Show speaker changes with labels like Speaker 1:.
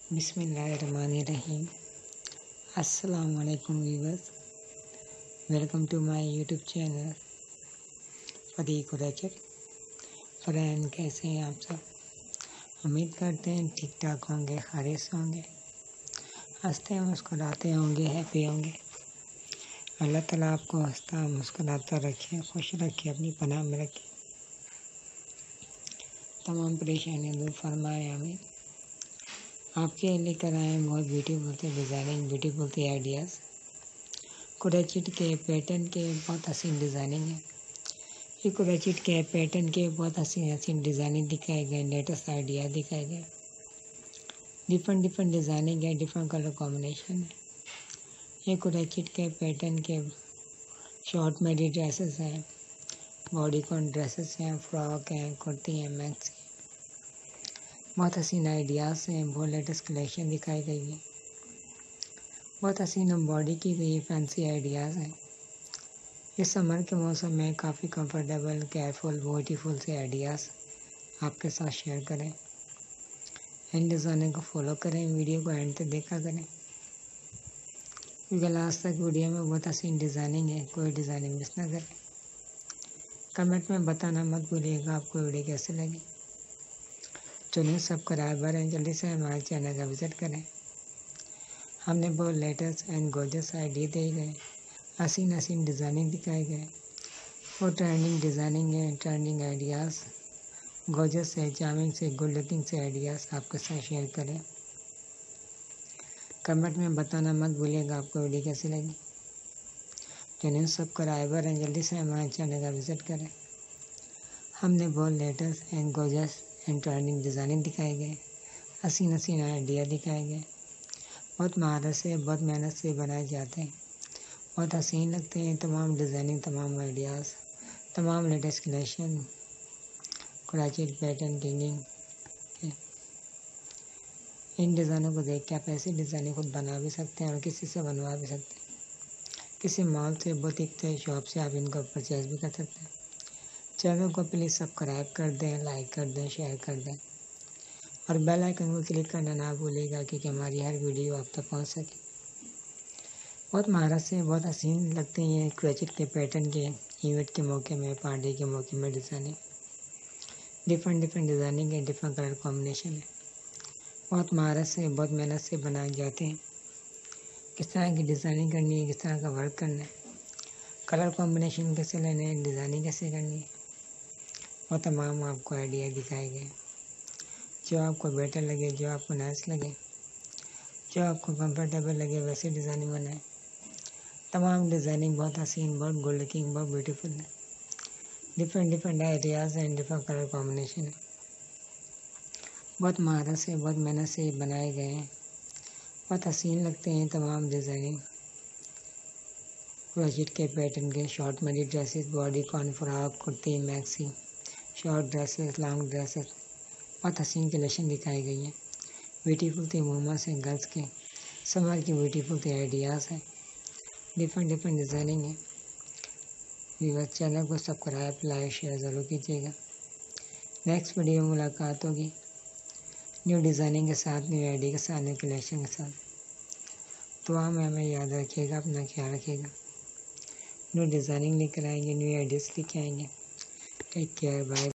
Speaker 1: बिस्मिल्लाहिर्रहमानिर्रहीम। अस्सलाम वालेकुम viewers, welcome to my YouTube channel फदी कुरैशिद। फ्रेंड, कैसे हैं आप सब? उम्मीद करते हैं ठीक ठाक होंगे, खैरियत से होंगे, हंसते मुस्कुराते होंगे, हैप्पी होंगे। अल्लाह ताला आपको हंसता मुस्कुराता रखे, खुश रखे, अपनी पनाह में रखे, तमाम परेशानियाँ दूर फरमाए। आमीन। आपके लेकर आए हैं बहुत ब्यूटीफुल से डिज़ाइनिंग, ब्यूटीफुल से आइडियाज़। कुरैशिद के पैटर्न के बहुत हसीन डिज़ाइनिंग है। ये कुरैशिद के पैटर्न के बहुत हसीन हसीन डिज़ाइनिंग दिखाए गए, लेटेस्ट आइडिया दिखाए गए। डिफरेंट डिज़ाइनिंग है, डिफरेंट कलर कॉम्बिनेशन है। ये कुरैशिद के पैटर्न के शॉर्ट मेडी ड्रेसेस हैं, बॉडीकॉन ड्रेसेस हैं, फ्रॉक हैं, कुर्ती हैं, मैक्सी। बहुत हसीन आइडियाज़ हैं, बहुत लेटेस्ट कलेक्शन दिखाई गई है। बहुत हसीन एम्ब्रॉयडरी की गई फैंसी आइडियाज़ हैं। इस समर के मौसम में काफ़ी कंफर्टेबल, केयरफुल, ब्यूटीफुल से आइडियाज़ आपके साथ शेयर करें। इन डिज़ाइनिंग को फॉलो करें, वीडियो को एंड तक देखा करें, क्योंकि लास्ट तक वीडियो में बहुत हसीन डिज़ाइनिंग है। कोई डिज़ाइनिंग मिस ना करें। कमेंट में बताना मत भूलिएगा आपको वीडियो कैसे लगी। चलिए सब्सक्राइबर हैं, जल्दी से हमारे चैनल का विज़िट करें। हमने बहुत लेटेस्ट एंड गॉर्जियस आइडिया दिए गए, हसीन हसीन डिज़ाइनिंग दिखाए गए और ट्रेंडिंग डिज़ाइनिंग है, ट्रेंडिंग आइडियाज़, गॉर्जियस से, चार्मिंग से, गुड लुकिंग से आइडियाज़ आपके साथ शेयर करें। कमेंट में बताना मत भूलिएगा आपको वीडियो कैसी लगी। चैनल सब्सक्राइबर हैं, जल्दी से हमारे चैनल का विज़िट करें। हमने बहुत latest and gorgeous and trending designing दिखाए गए, हसीन हसीन आइडिया दिखाए गए। बहुत महारत से, बहुत मेहनत से बनाए जाते हैं, बहुत हसीन लगते हैं तमाम डिज़ाइनिंग, तमाम आइडियाज़, तमाम लेटेस्ट कलेक्शन कुरैशिद पैटर्न किंगिंग। इन डिज़ाइनों को देख के आप ऐसी डिज़ाइनिंग खुद बना भी सकते हैं और किसी से बनवा भी सकते हैं। किसी मॉल से, बुटीक से, शॉप से आप इनको परचेज भी कर सकते हैं। चैनल को प्लीज़ सब्सक्राइब कर दें, लाइक कर दें, शेयर कर दें और बेल आइकन को क्लिक करना ना भूलिएगा, क्योंकि हमारी हर वीडियो आप तक पहुँच सके। बहुत महारत से, बहुत हसीन लगते हैं ये कुरैशिद के पैटर्न के इवेंट के मौके में, पार्टी के मौके में डिज़ाइनिंग। डिफरेंट डिज़ाइनिंग है, डिफरेंट कलर कॉम्बिनेशन है। बहुत महारत से, बहुत मेहनत से बनाए जाते हैं। किस तरह की डिज़ाइनिंग करनी है, किस तरह का वर्क करना है, कलर कॉम्बिनेशन कैसे लेने हैं, डिज़ाइनिंग कैसे करनी है, वो तमाम आपको आइडिया दिखाए गए। जो आपको बेटर लगे, जो आपको नाइस लगे, जो आपको कंफर्टेबल लगे, वैसे डिज़ाइनिंग बनाए। तमाम डिज़ाइनिंग बहुत हसीन, बहुत गुड लुकिंग, बहुत ब्यूटीफुल है। Different ideas and different colour combination है। बहुत महारत से, बहुत मेहनत से बनाए गए हैं। बहुत हसीन लगते हैं तमाम डिज़ाइनिंग कुरैशिद के पैटर्न के short midi dresses, bodycon, frock, kurti, maxi, short dresses, long dresses. बहुत हसीन कलेक्शन दिखाई गई है। ब्यूटीफुल थे मोमेंट्स हैं गर्ल्स के, समर की ब्यूटीफुल थे आइडियाज़ हैं। डिफरेंट डिज़ाइनिंग है। व्यूअर्स, चैनल को सब्सक्राइब, लाइक, शेयर ज़रूर कीजिएगा। नेक्स्ट वीडियो में मुलाकात होगी न्यू डिज़ाइनिंग के साथ, न्यू आइडिया के साथ, न्यू कलेक्शन के साथ। दुआ में हमें याद रखिएगा, अपना ख्याल रखिएगा। न्यू डिज़ाइनिंग लेकर आएंगे, न्यू आइडियाज़ लेके आएंगे। Take care, bye.